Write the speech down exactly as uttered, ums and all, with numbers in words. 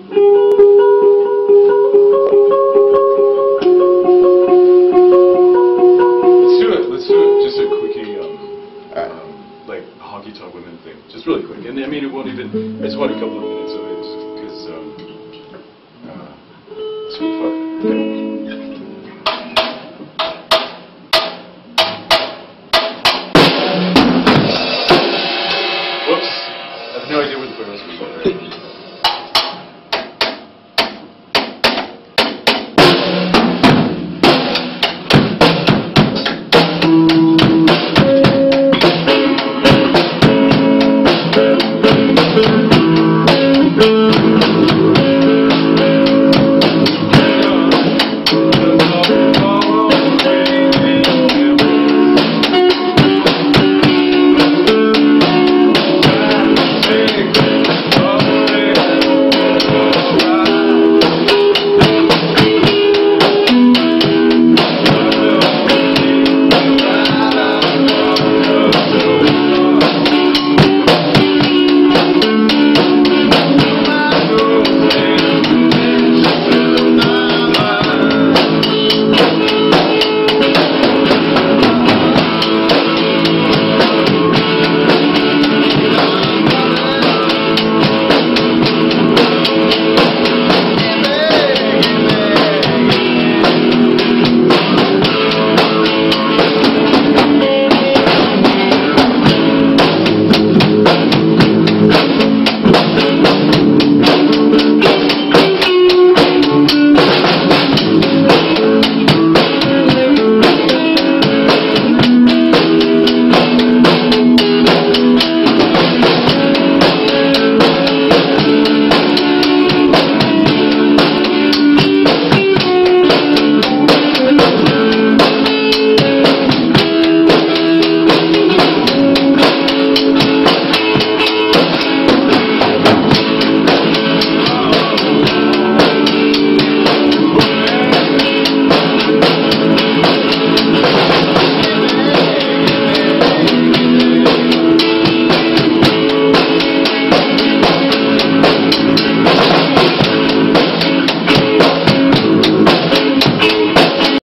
Let's do it. Let's do it. Just a quickie, um, um, like honky tonk women thing. Just really quick. And I mean, it won't even. I just want a couple of minutes of it, because um, uh, it's fun.